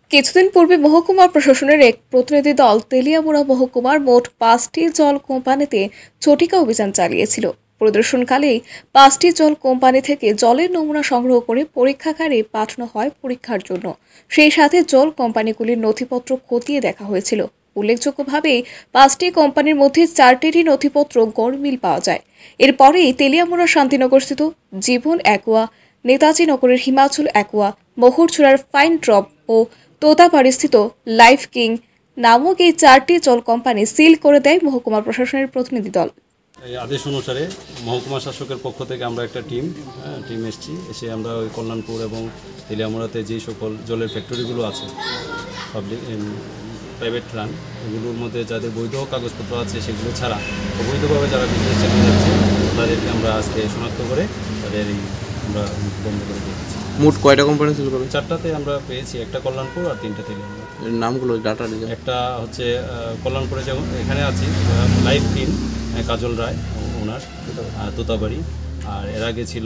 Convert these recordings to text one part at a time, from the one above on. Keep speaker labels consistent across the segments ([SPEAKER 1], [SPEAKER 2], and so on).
[SPEAKER 1] কিছুদিন পূর্বে মহকুমা প্রশাসনের এক প্রতিনিধি দল তেলিয়ামুড়া মহকুমার মোট 5টি জল কোম্পানিতে ঝটিকা অভিযান চালিয়েছিল। পরিদর্শনকালেই 5টি জল কোম্পানি থেকে জলের নমুনা সংগ্রহ করে পরীক্ষাগারে পাঠানো হয় পরীক্ষার জন্য। সেই সাথে জল কোম্পানিগুলির নথিপত্র খতিয়ে দেখা হয়েছিল। উল্লেখযোগ্যভাবে 5টি কোম্পানির মধ্যে 4টিরই নথিপত্র গড়মিল পাওয়া যায়। এরপরেই তেলিয়ামুড়া শান্তিনগরস্থিত জীবন অ্যাকোয়া, নেতাজি নগরের হিমাচল অ্যাকোয়া, মহুরছড়ার ফাইন ড্রপ ও তোতাপাড়িস্থিত লাইফ কিং নামক এই 4টি জল কোম্পানি সিল করে দেয় মহকুমা প্রশাসনের প্রতিনিধি দল।
[SPEAKER 2] এই আদেশ অনুসারে মহকুমা শাসকের পক্ষ থেকে আমরা একটা টিম এসে আমরা ওই কল্যাণপুর এবং তেলিয়ামুড়াতে যেই সকল জলের ফ্যাক্টরিগুলো আছে পাবলিক প্রাইভেট রান, এগুলোর মধ্যে যাদের বৈধ কাগজপত্র আছে সেগুলো ছাড়া অবৈধভাবে যারা বিজনেস চালিয়ে যাচ্ছে তাদেরকে আমরা আজকে শনাক্ত করে তাদের আমরা বন্ধ করে দিয়েছি।
[SPEAKER 3] মোট কয়টা কোম্পানি ছিল?
[SPEAKER 2] 4টাতে আমরা পেয়েছি, একটা কল্যাণপুর আর 3টা তেলিয়ামুড়া।
[SPEAKER 3] নামগুলো ডাটা
[SPEAKER 2] একটা হচ্ছে কল্যাণপুরে যেমন এখানে আছি লাইফ কিং কাজল রায় ওনার তোতাবাড়ি, আর এর আগে ছিল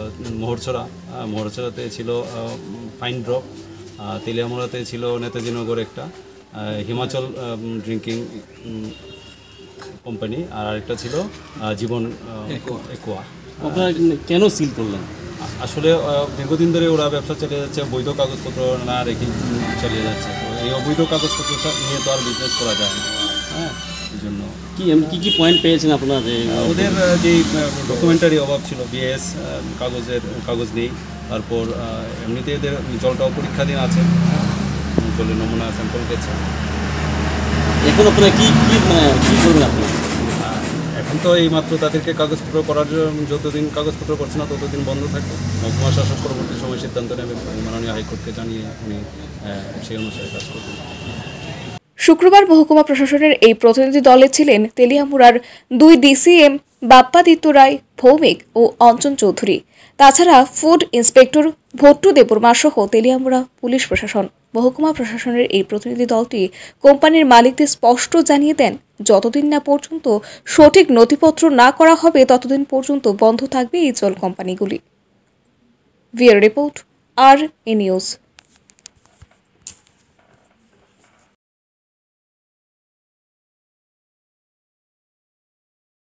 [SPEAKER 2] মহুরছড়াতে ছিল ফাইন ড্রপ, তেলিয়ামুড়াতে ছিল নেতাজি নগর একটা, হিমাচল ড্রিঙ্কিং কোম্পানি, আর আরেকটা ছিল জীবন অ্যাকোয়া।
[SPEAKER 4] আপনারা কেন সিল করলেন?
[SPEAKER 2] আসলে দীর্ঘদিন ধরে ওরা ব্যবসা চালিয়ে যাচ্ছে, বৈধ কাগজপত্র না রেখে চালিয়ে যাচ্ছে। তো এই অবৈধ কাগজপত্র নিয়ে তো আর বিজনেস করা যায় না। হ্যাঁ, এই জন্য
[SPEAKER 4] কি পয়েন্ট পেয়েছেন আপনারা?
[SPEAKER 2] ওদের যেই ডকুমেন্টারি অভাব ছিল, বিএস কাগজ নেই, তারপর এমনিতে এদের জলটাও পরীক্ষাধীন আছে, জলের নমুনা স্যাম্পল গেছে।
[SPEAKER 4] এখন আপনারা কি করবেন? আপনি
[SPEAKER 2] এখন তো এইমাত্র তাদেরকে কাগজপত্র করার যতদিন কাগজপত্র করছে না ততদিন বন্ধ থাকবে। মহকুমা শাসক পরবর্তী সময় সিদ্ধান্ত নেবেন, মাননীয় হাইকোর্টকে জানিয়ে উনি সেই অনুসারে কাজ করবেন।
[SPEAKER 1] শুক্রবার মহকুমা প্রশাসনের এই প্রতিনিধি দলে ছিলেন তেলিয়ামুড়ার 2 ডিসিএম বাপ্পাদিত্য রায় ভৌমিক ও অঞ্জন চৌধুরী। তাছাড়া ফুড ইন্সপেক্টর ভট্টু দেববর্মা সহ তেলিয়ামুড়া পুলিশ প্রশাসন। মহকুমা প্রশাসনের এই প্রতিনিধি দলটি কোম্পানির মালিকদের স্পষ্ট জানিয়ে দেন, যতদিন না পর্যন্ত সঠিক নথিপত্র না করা হবে ততদিন পর্যন্ত বন্ধ থাকবে এই জল কোম্পানিগুলি। Video report R A news.